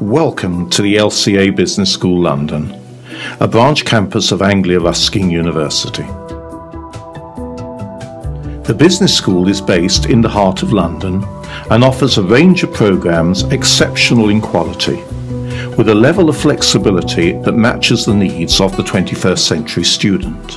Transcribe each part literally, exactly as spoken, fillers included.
Welcome to the L C A Business School London, a branch campus of Anglia Ruskin University. The business school is based in the heart of London and offers a range of programmes exceptional in quality, with a level of flexibility that matches the needs of the twenty-first century student.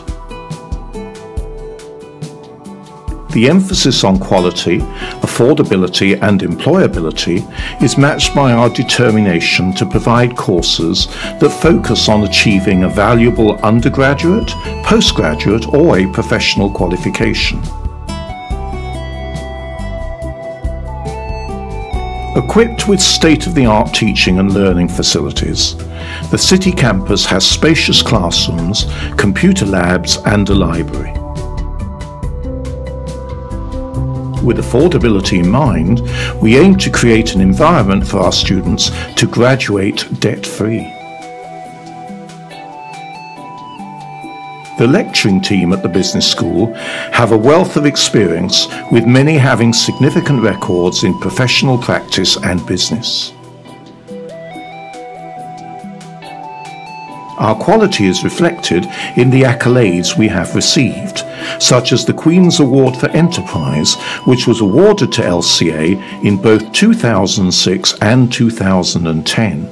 The emphasis on quality, affordability and employability is matched by our determination to provide courses that focus on achieving a valuable undergraduate, postgraduate or a professional qualification. Equipped with state-of-the-art teaching and learning facilities, the City campus has spacious classrooms, computer labs and a library. With affordability in mind, we aim to create an environment for our students to graduate debt-free. The lecturing team at the business school have a wealth of experience, with many having significant records in professional practice and business. Our quality is reflected in the accolades we have received, such as the Queen's Award for Enterprise, which was awarded to L C A in both two thousand six and two thousand ten.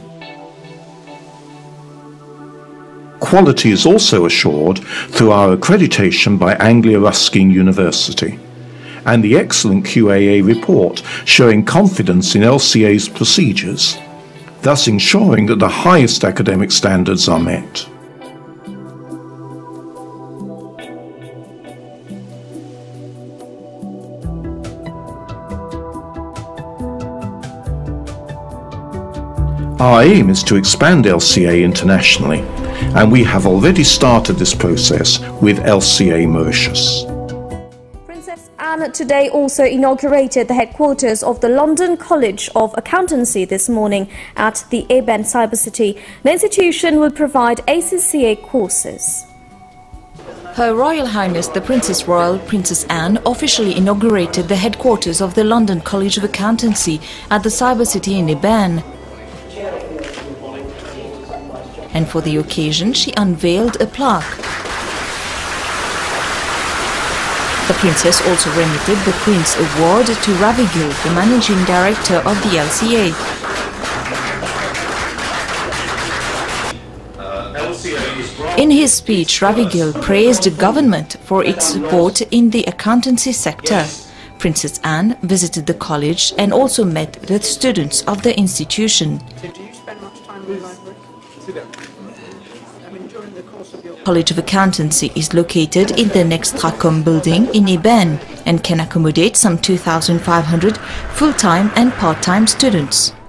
Quality is also assured through our accreditation by Anglia Ruskin University and the excellent Q A A report showing confidence in L C A's procedures, thus ensuring that the highest academic standards are met. Our aim is to expand L C A internationally, and we have already started this process with L C A Mauritius. Princess Anne today also inaugurated the headquarters of the London College of Accountancy this morning at the EBAN Cyber City. The institution will provide A C C A courses. Her Royal Highness the Princess Royal Princess Anne officially inaugurated the headquarters of the London College of Accountancy at the Cyber City in EBAN. And for the occasion, she unveiled a plaque. The Princess also remitted the Queen's Award to Ravi Gill, the Managing Director of the L C A. In his speech, Ravi Gill praised the government for its support in the accountancy sector. Princess Anne visited the college and also met the students of the institution. College of Accountancy is located in the Nextracom building in EBAN and can accommodate some two thousand five hundred full-time and part-time students.